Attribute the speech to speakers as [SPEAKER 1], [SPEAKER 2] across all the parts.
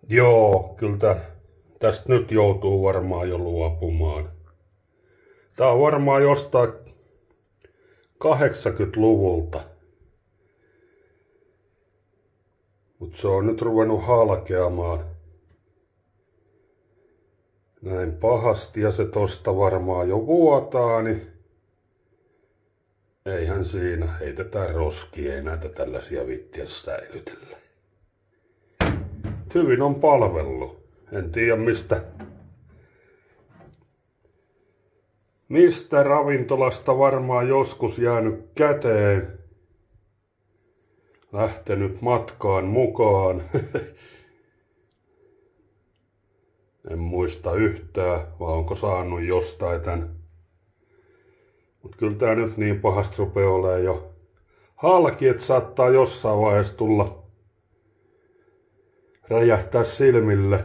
[SPEAKER 1] Joo, kyllä tästä nyt joutuu varmaan jo luopumaan. Tää on varmaan jostain 80-luvulta. Mut se on nyt ruvennut halkeamaan näin pahasti ja se tosta varmaan jo vuotaa, niin eihän siinä, heitetään roskiin, ei näitä tällaisia viittiä säilytellä. Hyvin on palvellut. En tiedä mistä ravintolasta varmaan joskus jäänyt käteen. Lähtenyt matkaan mukaan. En muista yhtään, vai onko saanut jostain tän. Mut kyllä tää nyt niin pahasti rupeaa olemaan jo halki, että saattaa jossain vaiheessa tulla räjähtää silmille.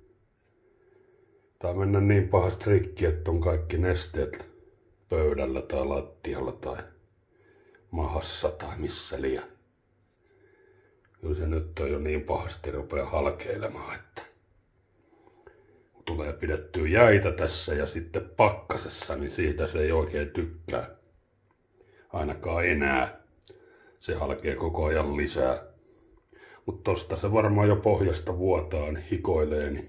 [SPEAKER 1] Tai mennä niin pahasti rikki, että on kaikki nesteet pöydällä tai lattialla tai mahassa tai missä liian. Kyllä se nyt on jo niin pahasti rupeaa halkeilemaan, että kun tulee pidettyä jäitä tässä ja sitten pakkasessa, niin siitä se ei oikein tykkää. Ainakaan enää. Se halkee koko ajan lisää. Mutta tosta se varmaan jo pohjasta vuotaa, niin hikoilee. Niin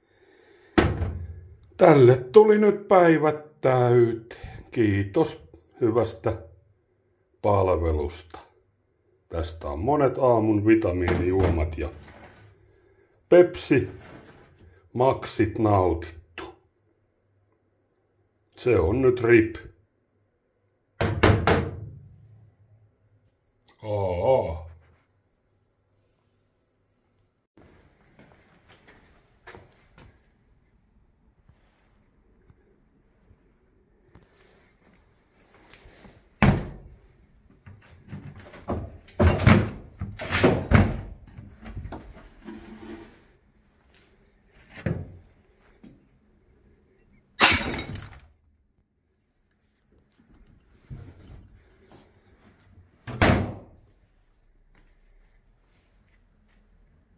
[SPEAKER 1] tälle tuli nyt päivät täyteen. Kiitos hyvästä palvelusta. Tästä on monet aamun vitamiinijuomat ja Pepsi Maxit nautittu. Se on nyt RIP.